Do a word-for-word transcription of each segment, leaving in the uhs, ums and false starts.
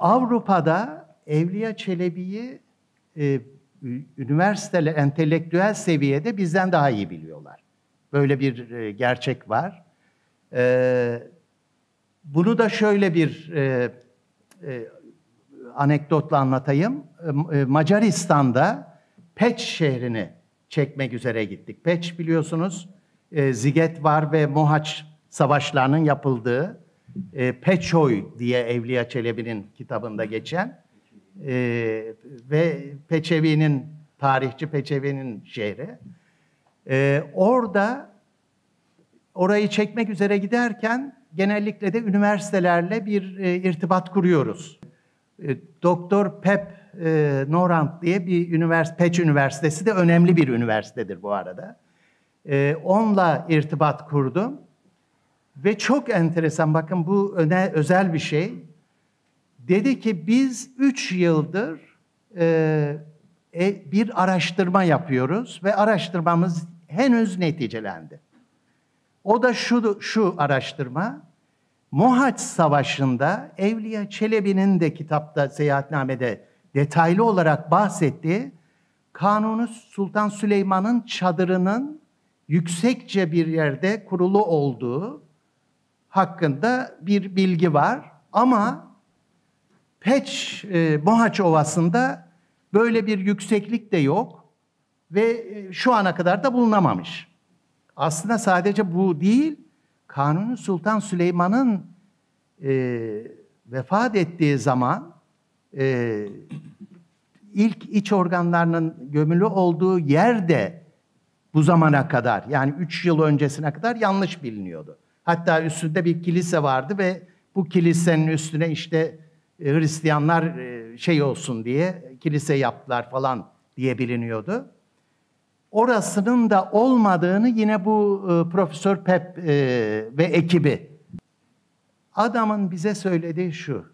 Avrupa'da Evliya Çelebi'yi e, üniversiteler, entelektüel seviyede bizden daha iyi biliyorlar. Böyle bir e, gerçek var. E, bunu da şöyle bir e, e, anekdotla anlatayım. E, Macaristan'da Peç şehrini çekmek üzere gittik. Peç biliyorsunuz e, Zigetvar ve Mohaç savaşlarının yapıldığı e, Peçoy diye Evliya Çelebi'nin kitabında geçen e, ve Peçevi'nin, tarihçi Peçevi'nin şehri. E, orada orayı çekmek üzere giderken genellikle de üniversitelerle bir e, irtibat kuruyoruz. E, Doktor Pep e, Norant diye bir üniversite, Peç Üniversitesi de önemli bir üniversitedir bu arada. E, onunla irtibat kurdum. Ve çok enteresan, bakın bu öne, özel bir şey. Dedi ki biz üç yıldır e, e, bir araştırma yapıyoruz ve araştırmamız henüz neticelendi. O da şu, şu araştırma, Mohaç Savaşı'nda Evliya Çelebi'nin de kitapta, Seyahatname'de detaylı olarak bahsettiği Kanuni Sultan Süleyman'ın çadırının yüksekçe bir yerde kurulu olduğu hakkında bir bilgi var. Ama Peç, e, Mohaç Ovası'nda böyle bir yükseklik de yok ve e, şu ana kadar da bulunamamış. Aslında sadece bu değil, Kanuni Sultan Süleyman'ın e, vefat ettiği zaman e, ilk iç organlarının gömülü olduğu yer de bu zamana kadar, yani üç yıl öncesine kadar yanlış biliniyordu. Hatta üstünde bir kilise vardı ve bu kilisenin üstüne işte Hristiyanlar şey olsun diye kilise yaptılar falan diye biliniyordu. Orasının da olmadığını yine bu Profesör Pep ve ekibi. Adamın bize söylediği şu: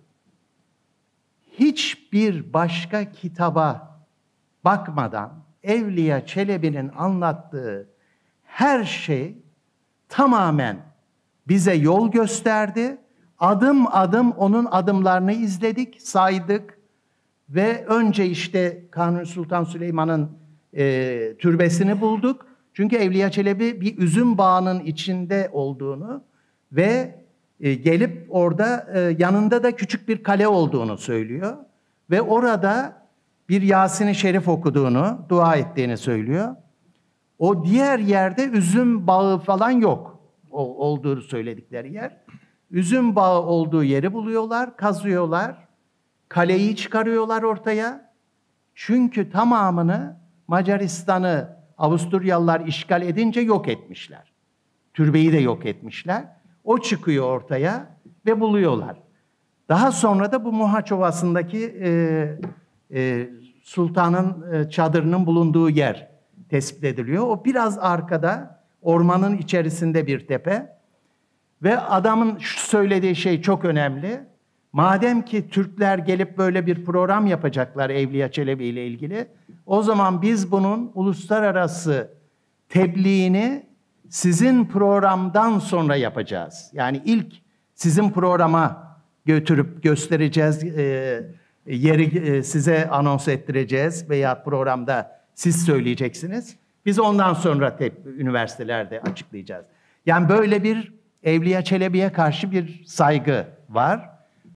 hiçbir başka kitaba bakmadan Evliya Çelebi'nin anlattığı her şey tamamen bize yol gösterdi. Adım adım onun adımlarını izledik, saydık ve önce işte Kanuni Sultan Süleyman'ın e, türbesini bulduk. Çünkü Evliya Çelebi bir üzüm bağının içinde olduğunu ve e, gelip orada e, yanında da küçük bir kale olduğunu söylüyor. Ve orada bir Yasin-i Şerif okuduğunu, dua ettiğini söylüyor. O diğer yerde üzüm bağı falan yok. O, olduğunu söyledikleri yer. Üzüm bağı olduğu yeri buluyorlar, kazıyorlar. Kaleyi çıkarıyorlar ortaya. Çünkü tamamını Macaristan'ı Avusturyalılar işgal edince yok etmişler. Türbeyi de yok etmişler. O çıkıyor ortaya ve buluyorlar. Daha sonra da bu Mohaç Ovası'ndaki e, e, sultanın e, çadırının bulunduğu yer tespit ediliyor. O biraz arkada, ormanın içerisinde bir tepe. Ve adamın şu söylediği şey çok önemli. Madem ki Türkler gelip böyle bir program yapacaklar Evliya Çelebi ile ilgili, o zaman biz bunun uluslararası tebliğini sizin programdan sonra yapacağız. Yani ilk sizin programa götürüp göstereceğiz, e, yeri e, size anons ettireceğiz veya programda siz söyleyeceksiniz. Biz ondan sonra tep- üniversitelerde açıklayacağız. Yani böyle bir Evliya Çelebi'ye karşı bir saygı var.